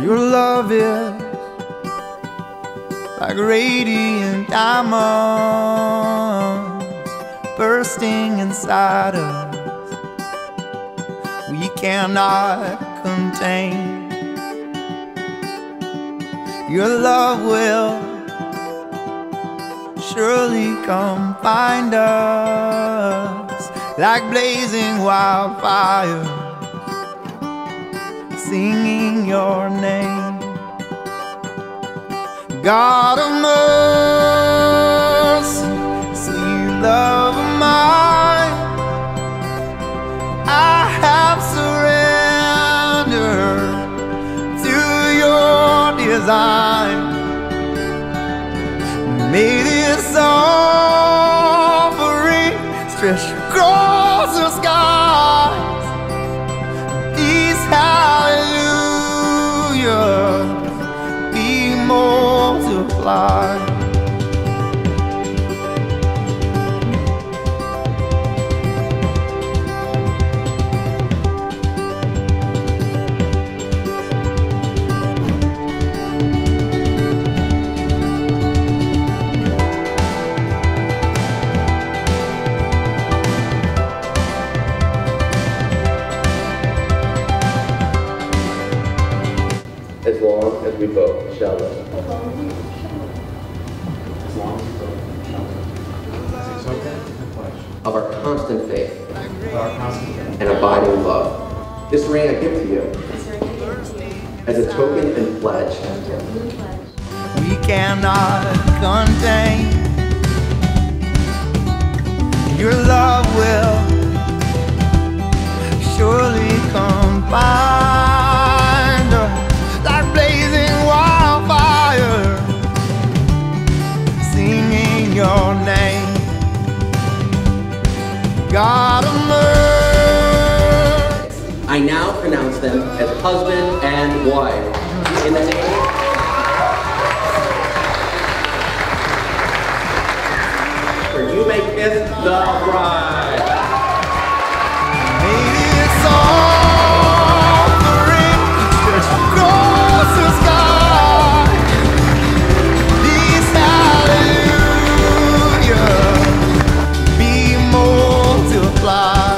Your love is like radiant diamonds bursting inside us, we cannot contain. Your love will surely come find us like blazing wildfire, singing your name. God of mercy, sweet love of mine, I have surrendered to your design. May this offering stretch across the skies, these hallelujahs be multiplied. As long as we both shall live. As long as we both shall live. This token is the pledge Of our constant faith of our constant faith and abiding love. This ring I give to you as a token and pledge. We cannot contain. Your love will surely come find us like blazing wildfire, singing your name. God of mercy, I now pronounce them as husband and wife. In the name where you may kiss the bride. may this offering stretch across the sky, these hallelujahs be multiplied.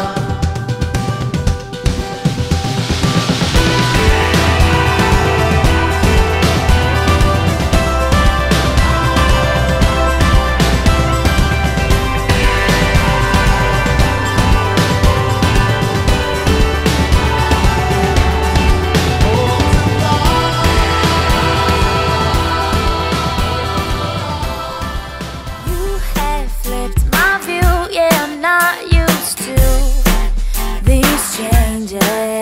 You have flipped my view, yeah, I'm not used to these changes.